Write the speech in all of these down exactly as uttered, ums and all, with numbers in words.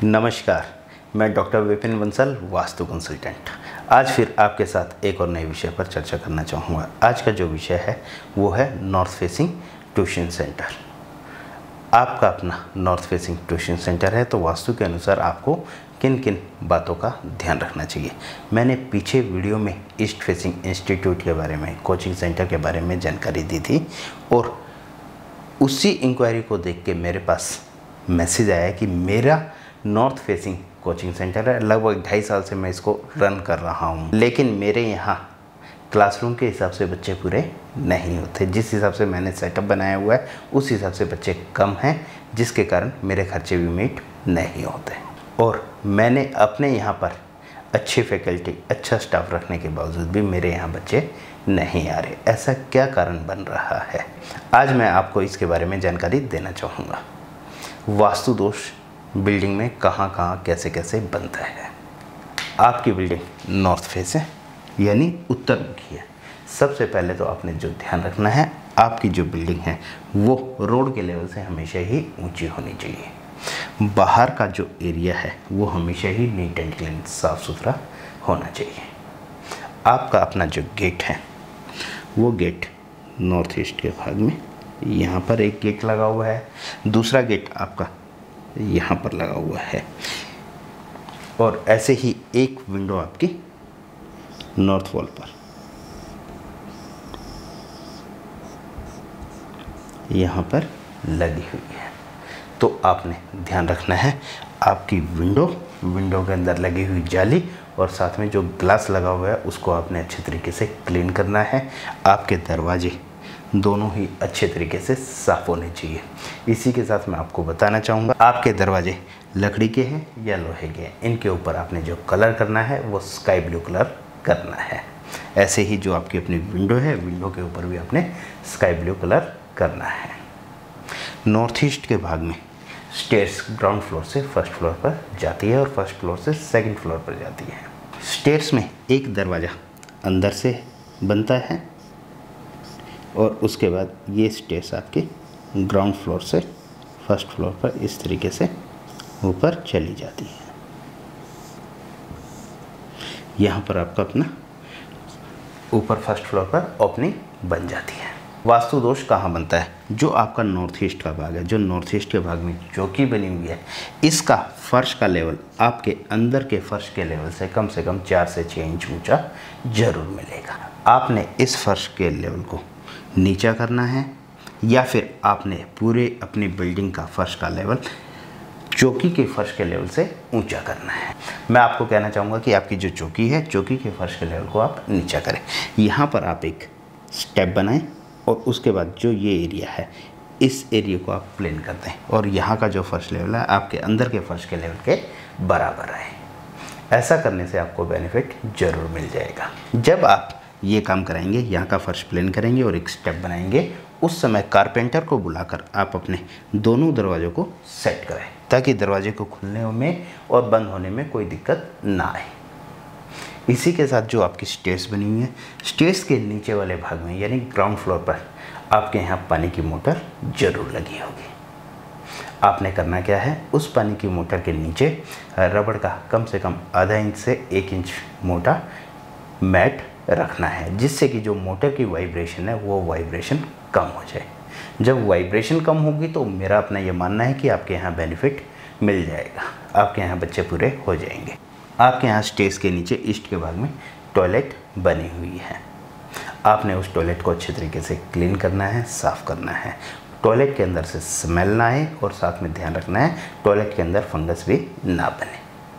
नमस्कार, मैं doctor Vipin Bansal, vastu consultant. आज फिर आपके साथ एक और नए विषय पर चर्चा करना चाहूँगा। आज का जो विषय है वो है नॉर्थ फेसिंग ट्यूशन सेंटर। आपका अपना नॉर्थ फेसिंग ट्यूशन सेंटर है तो वास्तु के अनुसार आपको किन किन बातों का ध्यान रखना चाहिए। मैंने पीछे वीडियो में ईस्ट फेसिंग इंस्टीट्यूट के बारे में, कोचिंग सेंटर के बारे में जानकारी दी थी और उसी इंक्वायरी को देख के मेरे पास मैसेज आया कि मेरा नॉर्थ फेसिंग कोचिंग सेंटर है। लगभग ढाई साल से मैं इसको रन कर रहा हूँ, लेकिन मेरे यहाँ क्लासरूम के हिसाब से बच्चे पूरे नहीं होते। जिस हिसाब से मैंने सेटअप बनाया हुआ है उस हिसाब से बच्चे कम हैं, जिसके कारण मेरे खर्चे भी मीट नहीं होते। और मैंने अपने यहाँ पर अच्छी फैकल्टी, अच्छा स्टाफ रखने के बावजूद भी मेरे यहाँ बच्चे नहीं आ रहे। ऐसा क्या कारण बन रहा है, आज मैं आपको इसके बारे में जानकारी देना चाहूँगा। वास्तु दोष बिल्डिंग में कहाँ कहाँ कैसे कैसे बनता है। आपकी बिल्डिंग नॉर्थ फेस है यानी उत्तर मुखी है। सबसे पहले तो आपने जो ध्यान रखना है, आपकी जो बिल्डिंग है वो रोड के लेवल से हमेशा ही ऊंची होनी चाहिए। बाहर का जो एरिया है वो हमेशा ही नीट एंड क्लीन, साफ़ सुथरा होना चाहिए। आपका अपना जो गेट है वो गेट नॉर्थ ईस्ट के भाग में यहाँ पर एक गेट लगा हुआ है, दूसरा गेट आपका यहाँ पर लगा हुआ है और ऐसे ही एक विंडो आपकी नॉर्थ वॉल पर यहाँ पर लगी हुई है। तो आपने ध्यान रखना है, आपकी विंडो विंडो के अंदर लगी हुई जाली और साथ में जो ग्लास लगा हुआ है उसको आपने अच्छे तरीके से क्लीन करना है। आपके दरवाजे दोनों ही अच्छे तरीके से साफ़ होने चाहिए। इसी के साथ मैं आपको बताना चाहूँगा, आपके दरवाजे लकड़ी के हैं या लोहे के हैं, इनके ऊपर आपने जो कलर करना है वो स्काई ब्लू कलर करना है। ऐसे ही जो आपकी अपनी विंडो है, विंडो के ऊपर भी आपने स्काई ब्लू कलर करना है। नॉर्थ ईस्ट के भाग में स्टेयर्स ग्राउंड फ्लोर से फर्स्ट फ्लोर पर जाती है और फर्स्ट फ्लोर से सेकंड फ्लोर पर जाती है। स्टेयर्स में एक दरवाज़ा अंदर से बनता है और उसके बाद ये स्टेयर्स आपके ग्राउंड फ्लोर से फर्स्ट फ्लोर पर इस तरीके से ऊपर चली जाती है। यहाँ पर आपका अपना ऊपर फर्स्ट फ्लोर पर ओपनिंग बन जाती है। वास्तु दोष कहाँ बनता है? जो आपका नॉर्थ ईस्ट का भाग है, जो नॉर्थ ईस्ट के भाग में चौकी बनी हुई है, इसका फर्श का लेवल आपके अंदर के फर्श के लेवल से कम से कम चार से छः इंच ऊंचा जरूर मिलेगा। आपने इस फर्श के लेवल को नीचा करना है या फिर आपने पूरे अपनी बिल्डिंग का फर्श का लेवल चौकी के फर्श के लेवल से ऊंचा करना है। मैं आपको कहना चाहूँगा कि आपकी जो चौकी है, चौकी के फर्श के लेवल को आप नीचा करें। यहाँ पर आप एक स्टेप बनाएं और उसके बाद जो ये एरिया है इस एरिया को आप प्लेन कर दें और यहाँ का जो फर्श लेवल है आपके अंदर के फर्श के लेवल के बराबर रहे। ऐसा करने से आपको बेनिफिट ज़रूर मिल जाएगा। जब आप ये काम कराएंगे, यहाँ का फर्श प्लेन करेंगे और एक स्टेप बनाएंगे, उस समय कारपेंटर को बुलाकर आप अपने दोनों दरवाज़ों को सेट करें ताकि दरवाजे को खुलने में और बंद होने में कोई दिक्कत ना आए। इसी के साथ जो आपकी स्टेयर्स बनी हुई है, स्टेयर्स के नीचे वाले भाग में यानी ग्राउंड फ्लोर पर आपके यहाँ पानी की मोटर ज़रूर लगी होगी। आपने करना क्या है, उस पानी की मोटर के नीचे रबड़ का कम से कम आधा इंच से एक इंच मोटा मैट रखना है, जिससे कि जो मोटर की वाइब्रेशन है वो वाइब्रेशन कम हो जाए। जब वाइब्रेशन कम होगी तो मेरा अपना ये मानना है कि आपके यहाँ बेनिफिट मिल जाएगा, आपके यहाँ बच्चे पूरे हो जाएंगे। आपके यहाँ स्टेज के नीचे ईस्ट के भाग में टॉयलेट बनी हुई है। आपने उस टॉयलेट को अच्छे तरीके से क्लीन करना है, साफ़ करना है। टॉयलेट के अंदर से स्मेल ना आए और साथ में ध्यान रखना है टॉयलेट के अंदर फंगस भी ना बने।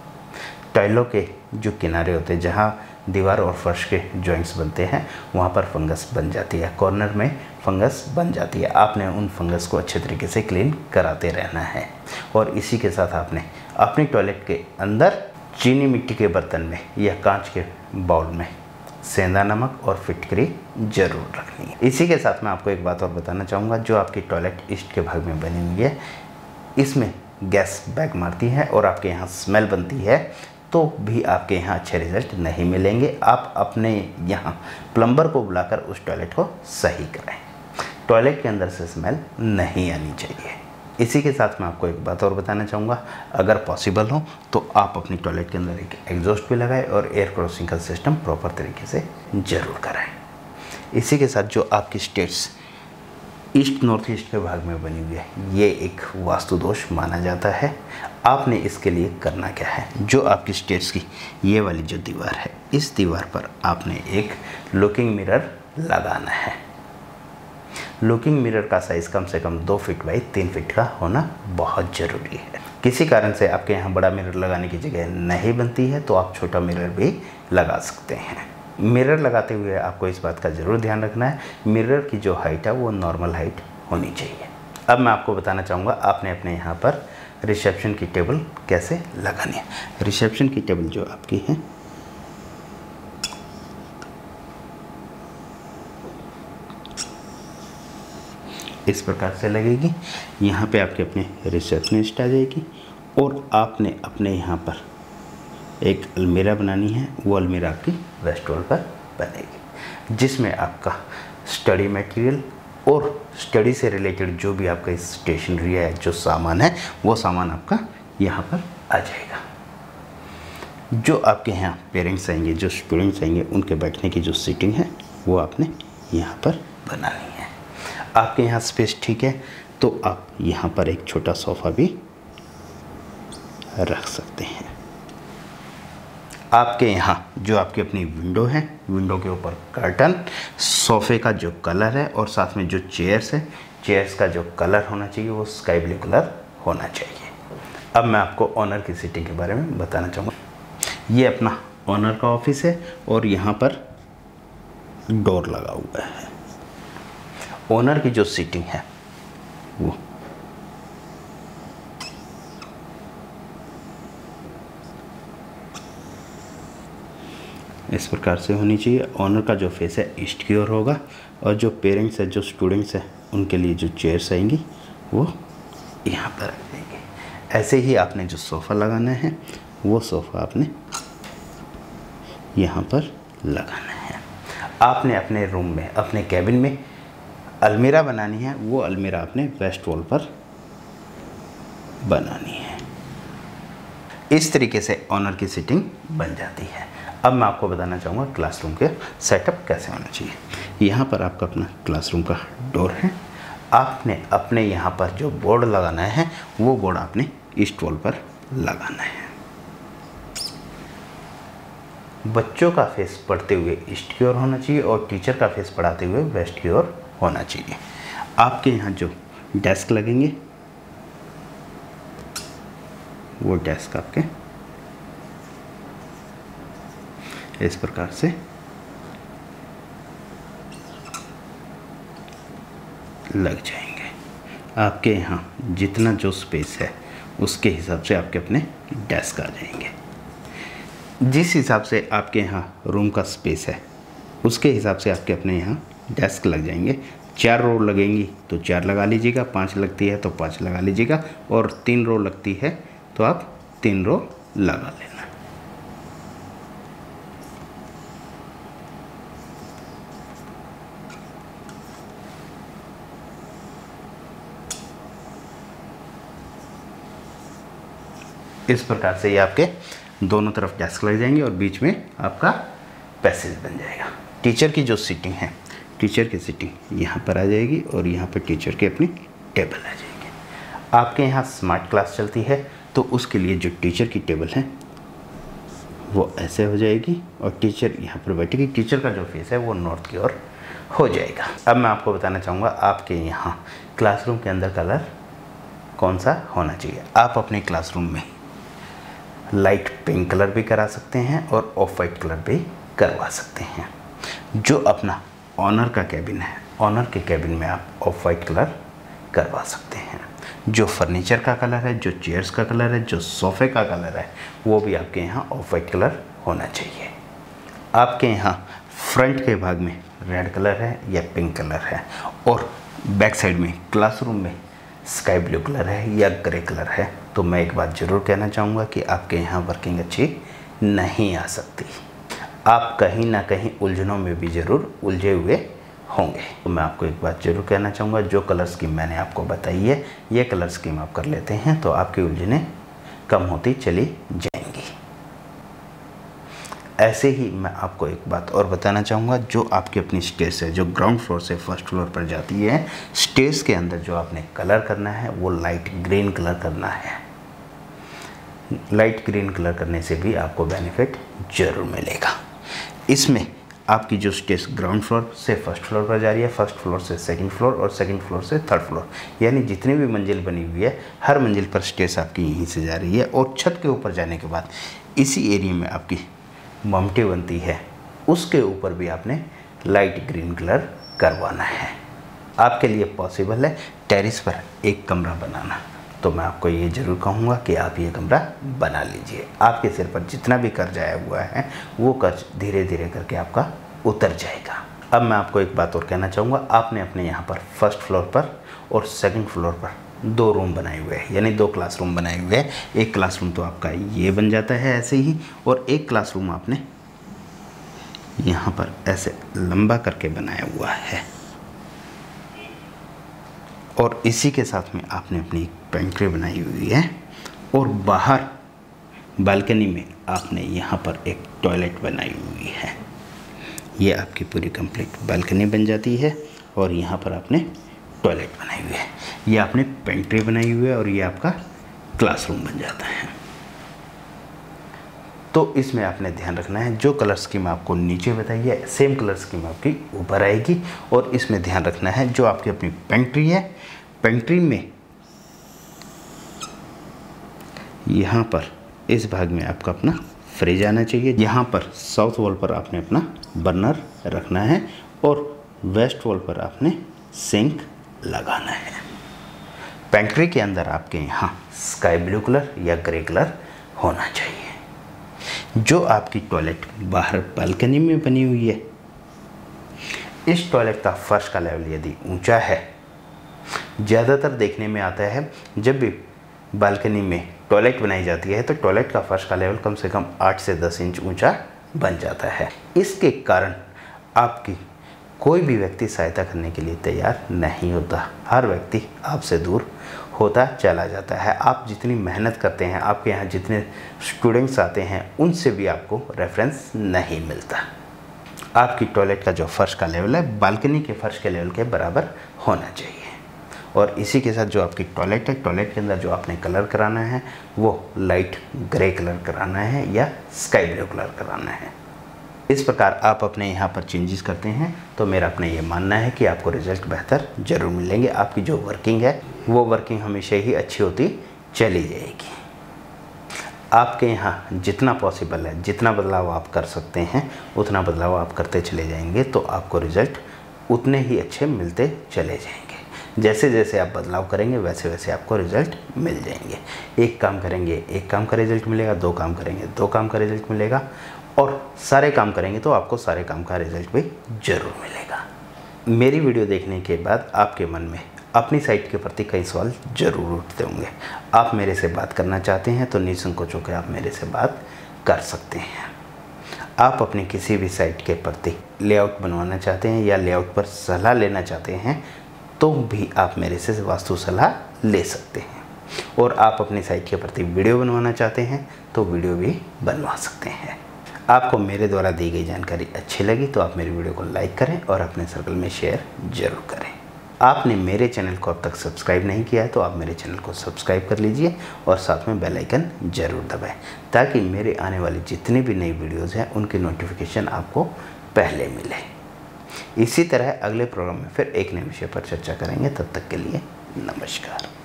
टाइलों के जो किनारे होते हैं, जहाँ दीवार और फर्श के जॉइंट्स बनते हैं, वहाँ पर फंगस बन जाती है, कॉर्नर में फंगस बन जाती है। आपने उन फंगस को अच्छे तरीके से क्लीन कराते रहना है। और इसी के साथ आपने अपनी टॉयलेट के अंदर चीनी मिट्टी के बर्तन में या कांच के बाउल में सेंधा नमक और फिटकरी जरूर रखनी है। इसी के साथ मैं आपको एक बात और बताना चाहूँगा, जो आपकी टॉयलेट ईस्ट के भाग में बनी हुई है, इसमें गैस बैग मारती है और आपके यहाँ स्मेल बनती है तो भी आपके यहाँ अच्छे रिजल्ट नहीं मिलेंगे। आप अपने यहाँ प्लम्बर को बुलाकर उस टॉयलेट को सही करें। टॉयलेट के अंदर से स्मेल नहीं आनी चाहिए। इसी के साथ मैं आपको एक बात और बताना चाहूँगा, अगर पॉसिबल हो तो आप अपनी टॉयलेट के अंदर एक एग्जॉस्ट भी लगाएं और एयर क्रॉसिंग का सिस्टम प्रॉपर तरीके से ज़रूर कराएं। इसी के साथ जो आपकी स्टेट्स ईस्ट नॉर्थ ईस्ट के भाग में बनी हुई है, ये एक वास्तु दोष माना जाता है। आपने इसके लिए करना क्या है, जो आपकी स्टेट्स की ये वाली जो दीवार है, इस दीवार पर आपने एक लुकिंग मिरर लगाना है। लुकिंग मिरर का साइज़ कम से कम दो फीट बाई तीन फीट का होना बहुत ज़रूरी है। किसी कारण से आपके यहाँ बड़ा मिरर लगाने की जगह नहीं बनती है तो आप छोटा मिरर भी लगा सकते हैं। मिरर लगाते हुए आपको इस बात का ज़रूर ध्यान रखना है, मिरर की जो हाइट है वो नॉर्मल हाइट होनी चाहिए। अब मैं आपको बताना चाहूँगा आपने अपने यहाँ पर रिसेप्शन की टेबल कैसे लगानी है। रिसेप्शन की टेबल जो आपकी है, इस प्रकार से लगेगी। यहाँ पे आपके अपने रिसेप्शनिस्ट आ जाएगी और आपने अपने यहाँ पर एक अलमीरा बनानी है। वो अलमीरा आपकी वेस्ट वॉल पर बनेगी, जिसमें आपका स्टडी मटेरियल और स्टडी से रिलेटेड जो भी आपका स्टेशनरी है, जो सामान है, वो सामान आपका यहाँ पर आ जाएगा। जो आपके यहाँ पेरेंट्स आएंगे, जो स्टूडेंट्स आएंगे, उनके बैठने की जो सीटिंग है वो आपने यहाँ पर बनानी है। आपके यहाँ स्पेस ठीक है तो आप यहाँ पर एक छोटा सोफ़ा भी रख सकते हैं। आपके यहाँ जो आपकी अपनी विंडो है, विंडो के ऊपर कर्टन, सोफ़े का जो कलर है और साथ में जो चेयर्स है, चेयर्स का जो कलर होना चाहिए वो स्काई ब्लू कलर होना चाहिए। अब मैं आपको ऑनर की सीटिंग के बारे में बताना चाहूँगा। ये अपना ऑनर का ऑफिस है और यहाँ पर डोर लगा हुआ है। ऑनर की जो सीटिंग है वो इस प्रकार से होनी चाहिए। ऑनर का जो फेस है ईस्ट की ओर होगा और जो पेरेंट्स है, जो स्टूडेंट्स हैं, उनके लिए जो चेयर्स आएंगी वो यहाँ पर आ जाएंगे। ऐसे ही आपने जो सोफ़ा लगाना है वो सोफ़ा आपने यहाँ पर लगाना है। आपने अपने रूम में, अपने कैबिन में अलमीरा बनानी है, वो अलमीरा आपने वेस्ट वॉल पर बनानी है। इस तरीके से ऑनर की सीटिंग बन जाती है। अब मैं आपको बताना चाहूँगा क्लासरूम के सेटअप कैसे होना चाहिए। यहाँ पर आपका अपना क्लासरूम का डोर है। आपने अपने यहाँ पर जो बोर्ड लगाना है वो बोर्ड आपने ईस्ट वॉल पर लगाना है। बच्चों का फेस पढ़ते हुए ईस्ट की ओर होना चाहिए और टीचर का फेस पढ़ाते हुए वेस्ट की ओर होना चाहिए। आपके यहाँ जो डेस्क लगेंगे वो डेस्क आपके इस प्रकार से लग जाएंगे। आपके यहाँ जितना जो स्पेस है उसके हिसाब से आपके अपने डेस्क आ जाएंगे। जिस हिसाब से आपके यहाँ रूम का स्पेस है उसके हिसाब से आपके अपने यहाँ डेस्क लग जाएंगे। चार रो लगेंगी तो चार लगा लीजिएगा, पांच लगती है तो पांच लगा लीजिएगा और तीन रो लगती है तो आप तीन रो लगा लेना। इस प्रकार से ये आपके दोनों तरफ डेस्क लग जाएंगे और बीच में आपका पैसेज बन जाएगा। टीचर की जो सीटिंग है, टीचर की सीटिंग यहाँ पर आ जाएगी और यहाँ पर टीचर की अपनी टेबल आ जाएगी। आपके यहाँ स्मार्ट क्लास चलती है तो उसके लिए जो टीचर की टेबल है वो ऐसे हो जाएगी और टीचर यहाँ पर बैठेगी। टीचर का जो फेस है वो नॉर्थ की ओर हो जाएगा। अब मैं आपको बताना चाहूँगा आपके यहाँ क्लासरूम के अंदर कलर कौन सा होना चाहिए। आप अपने क्लासरूम में लाइट पिंक कलर भी करा सकते हैं और ऑफ वाइट कलर भी करवा सकते हैं। जो अपना ऑनर का कैबिन है, ऑनर के कैबिन में आप ऑफ वाइट कलर करवा सकते हैं। जो फर्नीचर का कलर है, जो चेयर्स का कलर है, जो सोफ़े का कलर है, वो भी आपके यहाँ ऑफ वाइट कलर होना चाहिए। आपके यहाँ फ्रंट के भाग में रेड कलर है या पिंक कलर है और बैक साइड में क्लासरूम में स्काई ब्लू कलर है या ग्रे कलर है, तो मैं एक बात ज़रूर कहना चाहूँगा कि आपके यहाँ वर्किंग अच्छी नहीं आ सकती। आप कहीं ना कहीं उलझनों में भी ज़रूर उलझे हुए होंगे। तो मैं आपको एक बात जरूर कहना चाहूँगा, जो कलर स्कीम मैंने आपको बताई है ये कलर स्कीम आप कर लेते हैं तो आपकी उलझनें कम होती चली जाएंगी। ऐसे ही मैं आपको एक बात और बताना चाहूँगा, जो आपकी अपनी स्टेज है जो ग्राउंड फ्लोर से फर्स्ट फ्लोर पर जाती है, स्टेज के अंदर जो आपने कलर करना है वो लाइट ग्रीन कलर करना है। लाइट ग्रीन कलर करने से भी आपको बेनिफिट जरूर मिलेगा। इसमें आपकी जो स्टेज ग्राउंड फ्लोर से फर्स्ट फ्लोर पर जा रही है, फर्स्ट फ्लोर से सेकंड फ्लोर और सेकंड फ्लोर से थर्ड फ्लोर, यानी जितनी भी मंजिल बनी हुई है हर मंजिल पर स्टेज आपकी यहीं से जा रही है। और छत के ऊपर जाने के बाद इसी एरिया में आपकी ममटी बनती है, उसके ऊपर भी आपने लाइट ग्रीन कलर करवाना है। आपके लिए पॉसिबल है टेरेस पर एक कमरा बनाना, तो मैं आपको ये ज़रूर कहूँगा कि आप ये कमरा बना लीजिए। आपके सिर पर जितना भी कर्ज आया हुआ है वो कर्ज धीरे धीरे करके आपका उतर जाएगा। अब मैं आपको एक बात और कहना चाहूँगा, आपने अपने यहाँ पर फर्स्ट फ्लोर पर और सेकंड फ्लोर पर दो रूम बनाए हुए हैं, यानी दो क्लासरूम बनाए हुए हैं। एक क्लासरूम तो आपका ये बन जाता है ऐसे ही, और एक क्लासरूम आपने यहाँ पर ऐसे लंबा करके बनाया हुआ है। और इसी के साथ में आपने अपनी एक पेंट्री बनाई हुई है, और बाहर बालकनी में आपने यहाँ पर एक टॉयलेट बनाई हुई है। ये आपकी पूरी कंप्लीट बालकनी बन जाती है, और यहाँ पर आपने टॉयलेट बनाई हुई है। ये आपने पेंट्री बनाई हुई है, और ये आपका क्लासरूम बन जाता है। तो इसमें आपने ध्यान रखना है, जो कलर स्कीम आपको नीचे बताई है सेम कलर स्कीम आपकी ऊपर आएगी। और इसमें ध्यान रखना है, जो आपकी अपनी पेंट्री है, पेंट्री में यहाँ पर इस भाग में आपका अपना फ्रिज आना चाहिए। यहाँ पर साउथ वॉल पर आपने अपना बर्नर रखना है, और वेस्ट वॉल पर आपने सिंक लगाना है। पेंट्री के अंदर आपके यहाँ स्काई ब्लू कलर या ग्रे कलर होना चाहिए। जो आपकी टॉयलेट बाहर बालकनी में बनी हुई है, इस टॉयलेट का फर्श का लेवल यदि ऊंचा है, ज़्यादातर देखने में आता है जब भी बालकनी में टॉयलेट बनाई जाती है तो टॉयलेट का फर्श का लेवल कम से कम आठ से दस इंच ऊंचा बन जाता है। इसके कारण आपकी कोई भी व्यक्ति सहायता करने के लिए तैयार नहीं होता, हर व्यक्ति आपसे दूर होता चला जाता है। आप जितनी मेहनत करते हैं, आपके यहाँ जितने स्टूडेंट्स आते हैं, उनसे भी आपको रेफरेंस नहीं मिलता। आपकी टॉयलेट का जो फर्श का लेवल है बालकनी के फर्श के लेवल के बराबर होना चाहिए। और इसी के साथ जो आपकी टॉयलेट है, टॉयलेट के अंदर जो आपने कलर कराना है वो लाइट ग्रे कलर कराना है या स्काई ब्लू कलर कराना है। इस प्रकार आप अपने यहाँ पर चेंजेस करते हैं तो मेरा अपना ये मानना है कि आपको रिजल्ट बेहतर ज़रूर मिलेंगे। आपकी जो वर्किंग है वो वर्किंग हमेशा ही अच्छी होती चली जाएगी। आपके यहाँ जितना पॉसिबल है, जितना बदलाव आप कर सकते हैं, उतना बदलाव आप करते चले जाएंगे तो आपको रिज़ल्ट उतने ही अच्छे मिलते चले जाएंगे। जैसे जैसे आप बदलाव करेंगे वैसे वैसे आपको रिज़ल्ट मिल जाएंगे। एक काम करेंगे एक काम का रिज़ल्ट मिलेगा, दो काम करेंगे दो काम का रिज़ल्ट मिलेगा, और सारे काम करेंगे तो आपको सारे काम का रिज़ल्ट भी ज़रूर मिलेगा। मेरी वीडियो देखने के बाद आपके मन में अपनी साइट के प्रति कई सवाल ज़रूर उठते होंगे। आप मेरे से बात करना चाहते हैं तो निसंकोच होकर आप मेरे से बात कर सकते हैं। आप अपनी किसी भी साइट के प्रति लेआउट बनवाना चाहते हैं या लेआउट पर सलाह लेना चाहते हैं तो भी आप मेरे से वास्तु सलाह ले सकते हैं। और आप अपनी साइट के प्रति वीडियो बनवाना चाहते हैं तो वीडियो भी बनवा सकते हैं। आपको मेरे द्वारा दी गई जानकारी अच्छी लगी तो आप मेरी वीडियो को लाइक करें और अपने सर्कल में शेयर जरूर करें। आपने मेरे चैनल को अब तक सब्सक्राइब नहीं किया है तो आप मेरे चैनल को सब्सक्राइब कर लीजिए और साथ में बेल आइकन जरूर दबाएं ताकि मेरे आने वाली जितनी भी नई वीडियोज़ हैं उनकी नोटिफिकेशन आपको पहले मिले। इसी तरह अगले प्रोग्राम में फिर एक नए विषय पर चर्चा करेंगे। तब तक के लिए नमस्कार।